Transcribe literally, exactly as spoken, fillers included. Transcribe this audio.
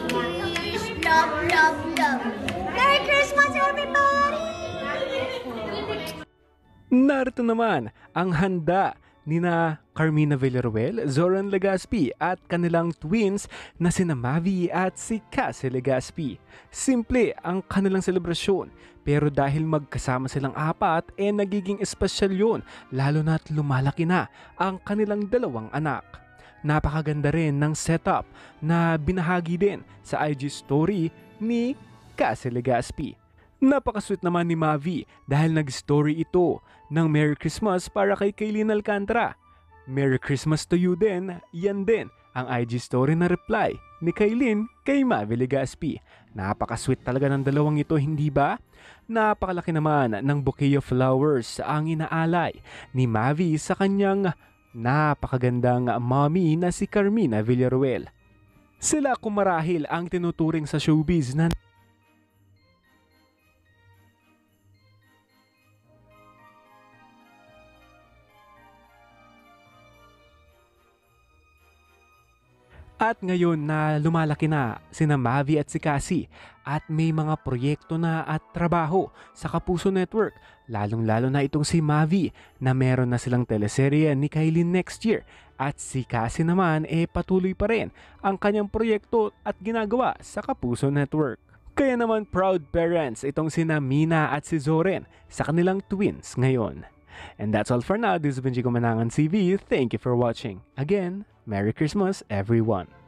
Peace, love, love, love. Merry Christmas, everybody! Narito naman ang handa nina Carmina Villaruel, Zoran Legaspi at kanilang twins na sina Mavy at si Cassy Legaspi. Simple ang kanilang selebrasyon pero dahil magkasama silang apat eh nagiging espesyal yun lalo na't lumalaki na ang kanilang dalawang anak. Napakaganda rin ng setup na binahagi din sa I G story ni Cassy Legaspi. Napakasweet naman ni Mavy dahil nag-story ito ng Merry Christmas para kay Kaylin Alcantara. Merry Christmas to you din, yan din ang I G story na reply ni Kaylin kay Mavy Legaspi. Napakasweet talaga ng dalawang ito, hindi ba? Napakalaki naman ng bouquet of flowers ang inaalay ni Mavy sa kanyang napakagandang mommy na si Carmina Villaruel. Sila kumarahil ang tinuturing sa showbiz na At ngayon na lumalaki na sina Mavy at si Cassy at may mga proyekto na at trabaho sa Kapuso Network, lalong-lalo na itong si Mavy na meron na silang teleserye ni Kaylin next year at si Cassy naman eh patuloy pa rin ang kanyang proyekto at ginagawa sa Kapuso Network. Kaya naman proud parents itong sina Mina at si Zoren sa kanilang twins ngayon. And that's all for now. This is Benji Kumanangan T V. Thank you for watching. Again, Merry Christmas, everyone.